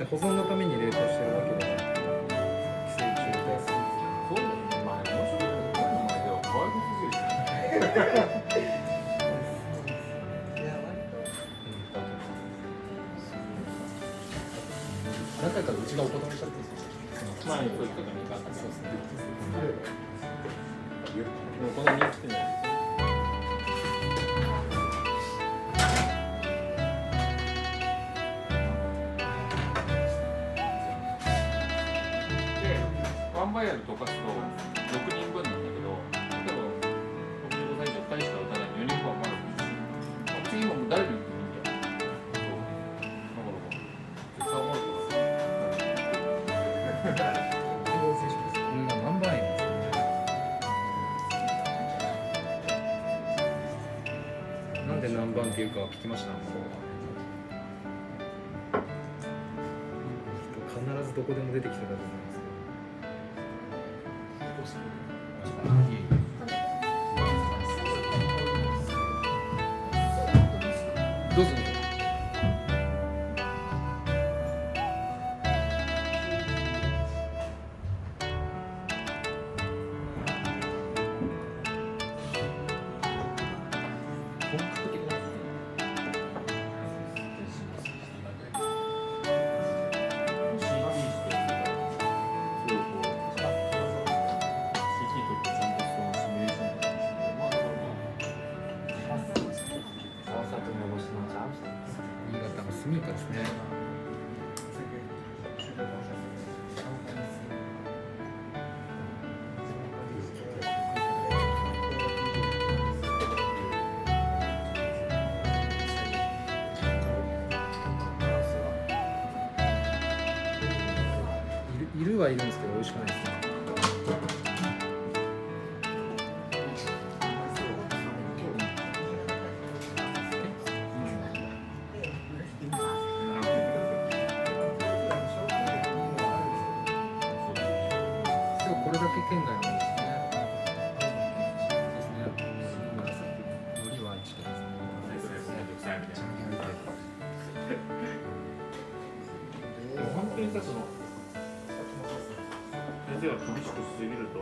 保存のために冷凍してるわけで、寄生虫対策。 そうだね。まあ面白いけど、こういうの前では可愛くすぎるじゃん。 何回かうちがお断りしちゃってるんですよ。 まあ、そういうことが見方そうですね。もうこの人気店じゃないですか。ワンバイヤルとかすと6人分なんだけど、例えば65歳以上2人しか打たない4人分はまだ別に今もう誰に打ってもいいんだよ。そう。だからもう絶対思うナンバーエンですね。なんで何番っていうか聞きました。必ずどこでも出てきてたと思いますけど。どうぞ。 本格的な。 新潟のスミイカですね。いるはいるんですけど美味しくないですね。これだけ県外なんですね。海苔は一県ですね。 本当にさ、その先生が厳しくしすぎると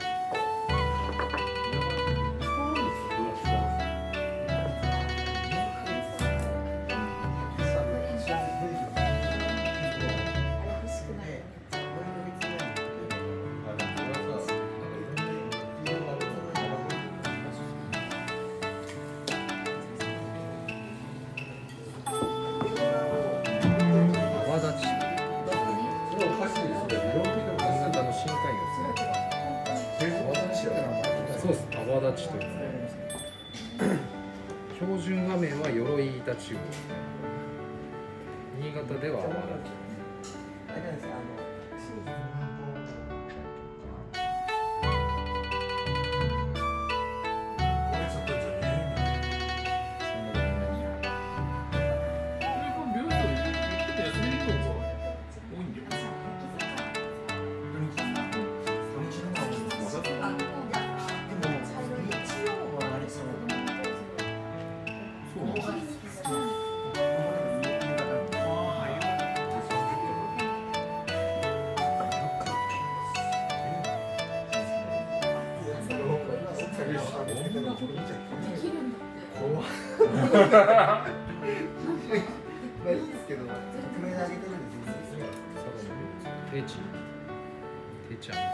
泡立ちという標準画面は鎧板中央。新潟では泡立ち。 いいですけど、匿名であげてるんですよ。 テチちゃんですね。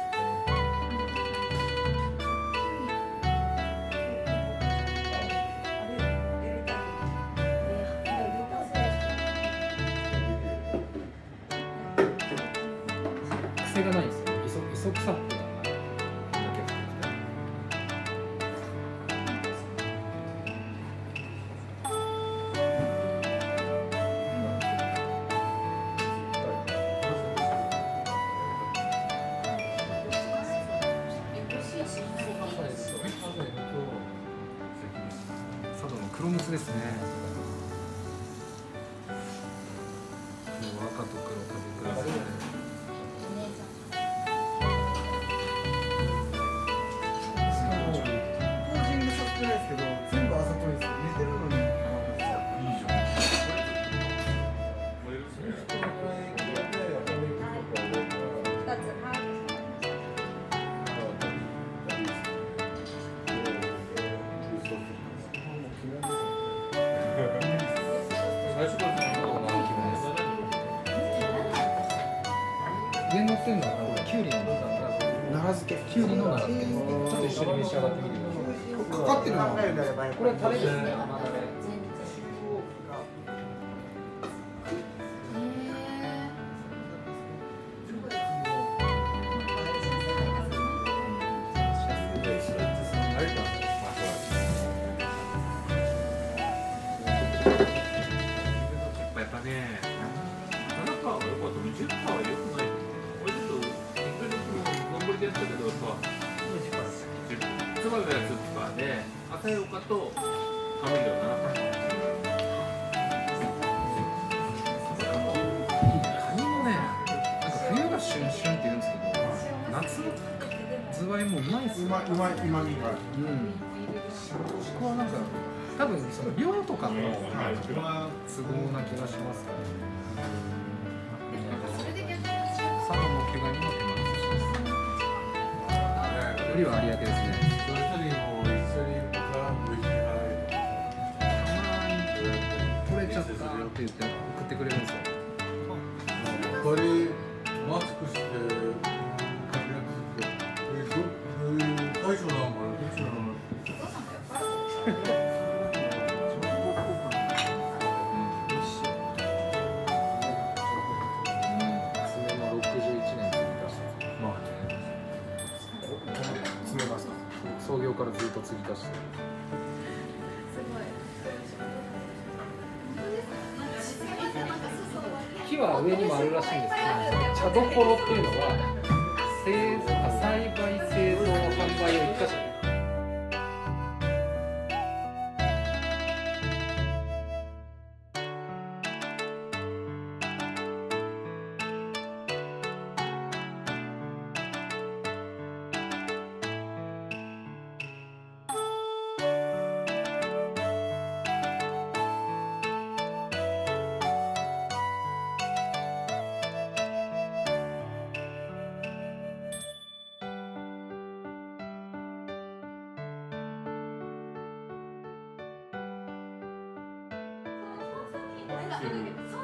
癖がないんですよ。磯臭くがない。佐渡の黒むつですね。もう赤と黒食べ比べて。 い上乗ってるのはキュウリなんだ。 奈良漬け。 キュウリの奈良漬け。ちょっと一緒に召し上がってみてください。 かかってるのは。 これはタレですね。甘だれ。 やっぱね、なかなかは良かった。10%は良くない。俺ちょっと一回丼でやったけどさ、つばのやつとかで朝よかと甘いよな。 カニもね、なんか冬が旬旬って言うんですけど、夏のズワイもうまいっすよ。 うまみが。 うん。僕はなんか多分その量とかの都合な気がしますから。サバも毛ガニも手間ですし。よりは有明ですね。これちょっとって言って送ってくれるんですよ。 これマスクして活躍すると、大将なのかな、どっちなの？ 創業からずっと継ぎ足して。木は上にもあるらしいんですけど、茶どころっていうのは栽培製造販売を一箇所に。 そう